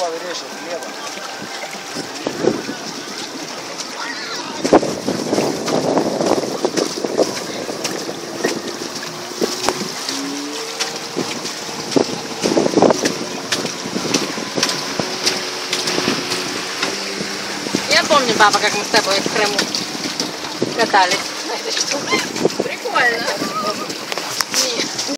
побережье, влево. Я помню, папа, как мы с тобой в Крыму катались на этой штуке. Прикольно.